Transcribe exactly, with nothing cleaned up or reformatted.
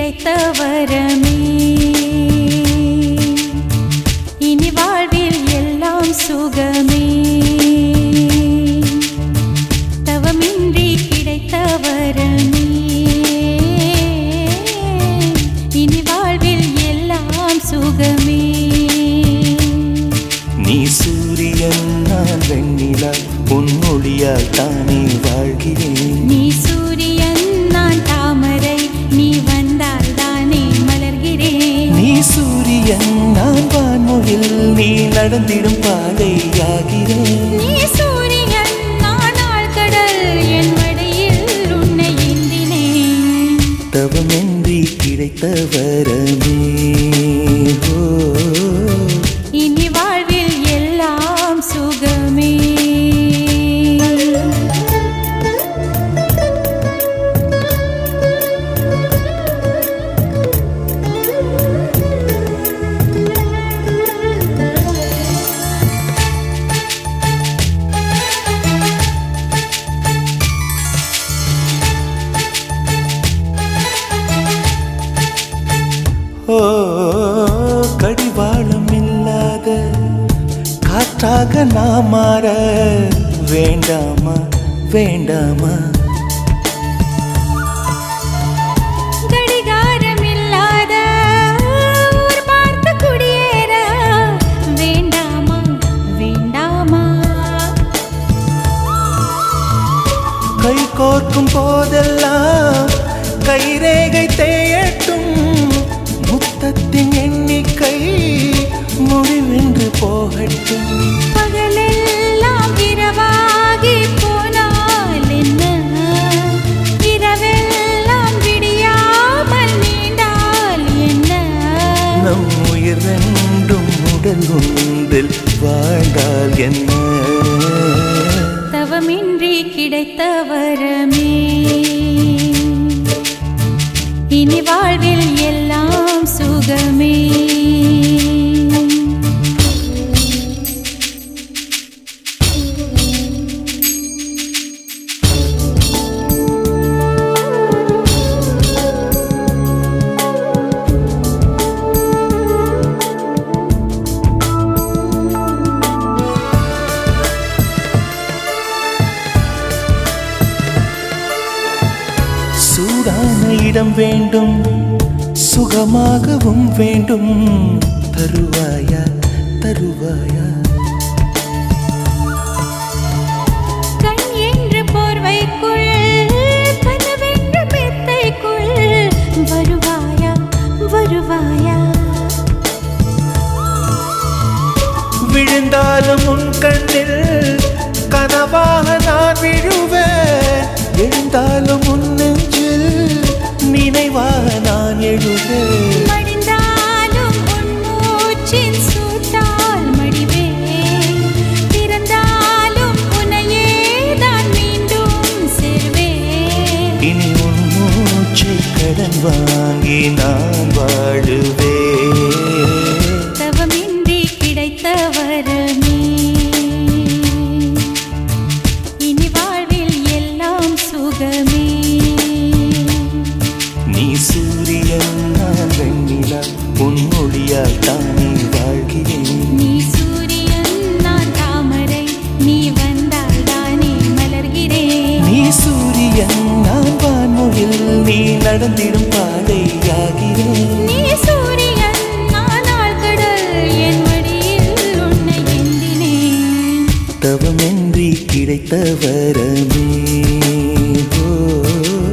கிடைத்த வரமே இனி வாழ்வில் எல்லாம் சுகமே தவமின்றி கிடைத்த வரமே இனி வாழ்வில் எல்லாம் சுகமே நீ சூரியன் நான் வெண்ணிலா பொன்னொழியால் தானே வாழ்கிறேன் நீ சூரியன் நான் தாமரை நீ வந்தால் தானே மலர்கிறேன் நீ சூரியன் நான் வான்மொழில் நீ நடந்திடும் பாதையாகிறேன் நீ சூரியன் நான் ஆழ்கடல் என் மடியில் உன்னை ஏந்தினேன் தவமின்றி கிடைத்த வரமே இனி வாழ்வில் எல்லாம் சுகமே ஓ கடிவாளம் இல்லாத காற்றாக நான் மாற வேண்டாமா வேண்டாமா கடிகாரம் இல்லாத ஊர் பார்த்து குடியேற வேண்டாமா வேண்டாமா கை கோர்க்கும் போதெல்லாம் கைரேகை தேயட்டும் முத்தத்தின் எண்ணிக்கை முடிவென்று போகட்டும் பகலெல்லாம் இரவாகி போனால் என்ன இரவெல்லாம் விடியாமல் நீண்டால் என்ன நம் உயிர் ரெண்டும் உடல் ஒன்றில் வாழ்ந்தால் என்ன தவமின்றி கிடைத்த வரமே இனி வாழ்வில் எல்லாம் சுகமே சூடான இடம் வேண்டும் சுகமாகவும் வேண்டும் தருவாயா தருவாயா கண் என்ற போர்வைக்குள் கனவென்ற மெத்தைக்குள் வருவாயா வருவாயா விழுந்தாலும் உன் கண்ணில் கனவாக நான் விழுவேன் எழுந்தாலும் உன் நெஞ்சில் நினைவாக நான் எழுவேன் மடிந்தாலும் உன் மூச்சின் சூட்டால் மடிவேன் திறந்தாலும் உன்னையே தான் மீண்டும் சேர்வேன் இனி உன் மூச்சை கடன் வாங்கி நான் வாழுவேன் தவமின்றி கிடைத்த வரமே இனி வாழ்வில் எல்லாம் சுகமே நீ சூரியன் நான் வெண்ணிலா பொன்னொழியால் தானே வாழ்கிறேன் நீ சூரியன் நான் தாமரை நீ வந்தால் தானே மலர்கிறேன் நீ சூரியன் நான் வான்மொழில் நீ நடந்திடும் பாதையாகிறேன் நீ சூரியன் நான் ஆழ்கடல் என் மடியில் உன்னை ஏந்தினேன் தவமின்றி கிடைத்த வரமே ஓ